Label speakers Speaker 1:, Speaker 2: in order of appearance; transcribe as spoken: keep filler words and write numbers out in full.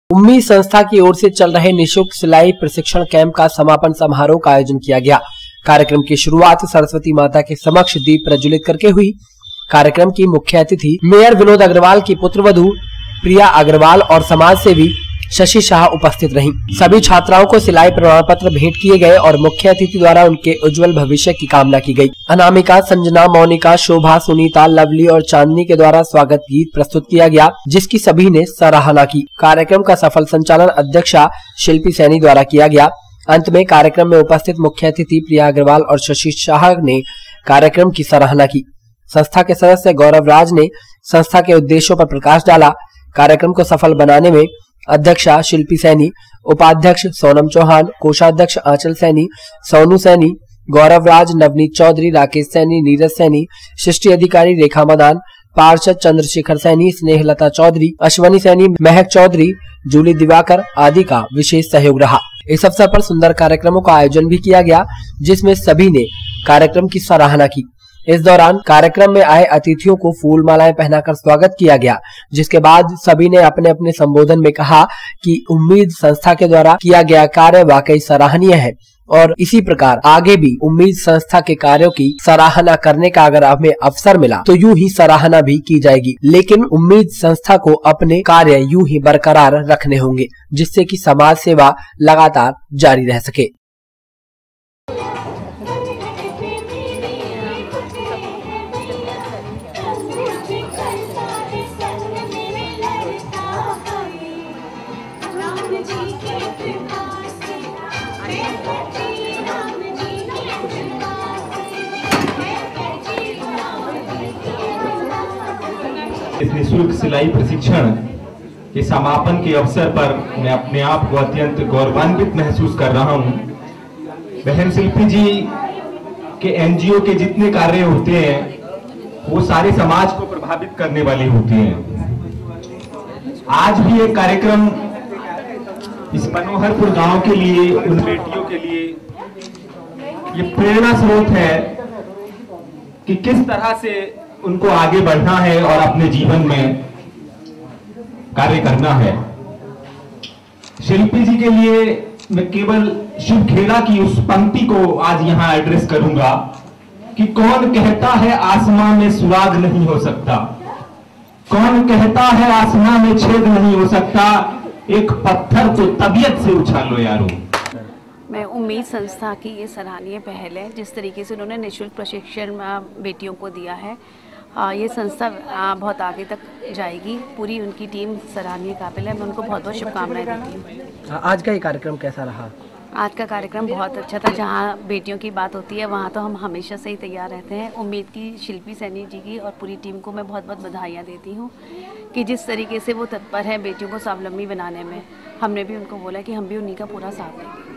Speaker 1: उम्मीद संस्था की ओर से चल रहे निःशुल्क सिलाई प्रशिक्षण कैंप का समापन समारोह का आयोजन किया गया। कार्यक्रम की शुरुआत सरस्वती माता के समक्ष दीप प्रज्वलित करके हुई। कार्यक्रम की मुख्य अतिथि मेयर विनोद अग्रवाल की पुत्रवधू प्रिया अग्रवाल और समाज सेवी शशि शाह उपस्थित रहीं। सभी छात्राओं को सिलाई प्रमाण पत्र भेंट किए गए और मुख्य अतिथि द्वारा उनके उज्जवल भविष्य की कामना की गई। अनामिका, संजना, मोनिका, शोभा, सुनीता, लवली और चांदनी के द्वारा स्वागत गीत प्रस्तुत किया गया, जिसकी सभी ने सराहना की। कार्यक्रम का सफल संचालन अध्यक्षा शिल्पी सैनी द्वारा किया गया। अंत में कार्यक्रम में उपस्थित मुख्य अतिथि प्रिया अग्रवाल और शशि शाह ने कार्यक्रम की सराहना की। संस्था के सदस्य गौरव राज ने संस्था के उद्देश्यों पर प्रकाश डाला। कार्यक्रम को सफल बनाने में अध्यक्षा शिल्पी सैनी, उपाध्यक्ष सोनम चौहान, कोषाध्यक्ष आंचल सैनी, सोनू सैनी, गौरव राज, नवनीत चौधरी, राकेश सैनी, नीरज सैनी, सृष्टि अधिकारी रेखा मदान, पार्षद चंद्रशेखर सैनी, स्नेहलता चौधरी, अश्वनी सैनी, महक चौधरी, जूली दिवाकर आदि का विशेष सहयोग रहा। इस अवसर पर सुंदर कार्यक्रमों का आयोजन भी किया गया, जिसमें सभी ने कार्यक्रम की सराहना की। इस दौरान कार्यक्रम में आए अतिथियों को फूल मालाएं पहनाकर स्वागत किया गया, जिसके बाद सभी ने अपने अपने संबोधन में कहा कि उम्मीद संस्था के द्वारा किया गया कार्य वाकई सराहनीय है और इसी प्रकार आगे भी उम्मीद संस्था के कार्यों की सराहना करने का अगर हमें अवसर मिला तो यूं ही सराहना भी की जाएगी, लेकिन उम्मीद संस्था को अपने कार्य यूं ही बरकरार रखने होंगे, जिससे कि समाज सेवा लगातार जारी रह सके।
Speaker 2: इस निःशुल्क सिलाई प्रशिक्षण के समापन के अवसर पर मैं अपने आप को अत्यंत गौरवान्वित महसूस कर रहा हूं। बहन शिल्पी जी के एनजीओ के जितने कार्य होते हैं वो सारे समाज को प्रभावित करने वाले होते हैं। आज भी एक कार्यक्रम इस मनोहरपुर गांव के लिए, उन बेटियों के लिए ये प्रेरणा स्रोत है कि किस तरह से उनको आगे बढ़ना है और अपने जीवन में कार्य करना है। शिल्पी जी के लिए मैं केवल शिव खेड़ा की उस पंक्ति को आज यहां एड्रेस करूंगा कि कौन कहता है आसमां में सुराग नहीं हो सकता, कौन कहता है आसमां में छेद नहीं हो सकता, एक पत्थर तो तबीयत से उछालो यारो।
Speaker 3: मैं उम्मीद संस्था की ये सराहनीय पहल है, जिस तरीके से उन्होंने निःशुल्क प्रशिक्षण बेटियों को दिया है। ये संस्था बहुत आगे तक जाएगी। पूरी उनकी टीम सराहनीय काबिल है। मैं उनको बहुत बहुत शुभकामनाएं देती हूँ।
Speaker 1: आज का ये कार्यक्रम कैसा रहा?
Speaker 3: आज का कार्यक्रम बहुत अच्छा था। जहाँ बेटियों की बात होती है वहाँ तो हम हमेशा से ही तैयार रहते हैं। उम्मीद की शिल्पी सैनी जी की और पूरी टीम को मैं बहुत बहुत बधाइयाँ देती हूँ कि जिस तरीके से वो तत्पर है बेटियों को स्वावलंबी बनाने में। हमने भी उनको बोला कि हम भी उन्हीं का पूरा साथ देंगे।